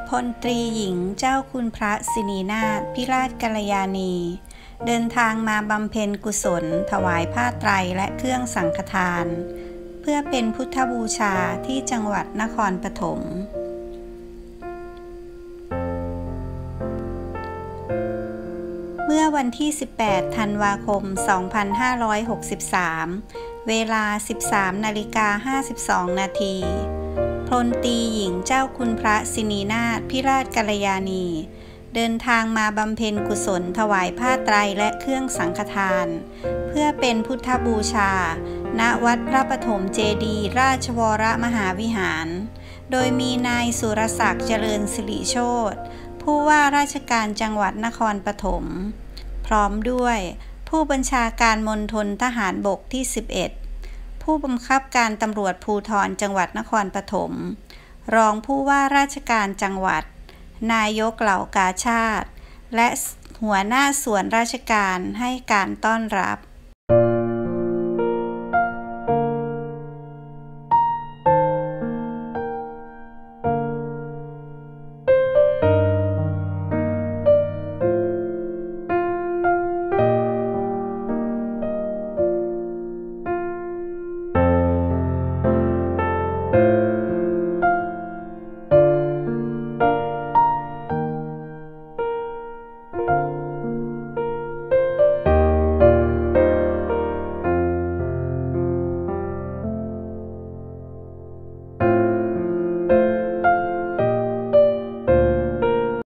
พลตรีหญิงเจ้าคุณพระสินีนาถพิราชกัลยาณีเดินทางมาบำเพ็ญกุศลถวายผ้าไตรและเครื่องสังฆทานเพื่อเป็นพุทธบูชาที่จังหวัดนครปฐมเมื่อวันที่ 18 ธันวาคม 2563 เวลา 13:52 นาทีพลตรีหญิงเจ้าคุณพระสินีนาถพิราชกัลยาณีเดินทางมาบำเพ็ญกุศลถวายผ้าไตรและเครื่องสังฆทานเพื่อเป็นพุทธบูชาณวัดพระปฐมเจดีย์ราชวรมหาวิหารโดยมีนายสุรศักดิ์เจริญสิริโชติผู้ว่าราชการจังหวัดนครปฐมพร้อมด้วยผู้บัญชาการมณฑลทหารบกที่ 11 ผู้บังคับการตำรวจภูธรจังหวัดนครปฐมรองผู้ว่าราชการจังหวัดนายกเหล่ากาชาดและหัวหน้าส่วนราชการให้การต้อนรับ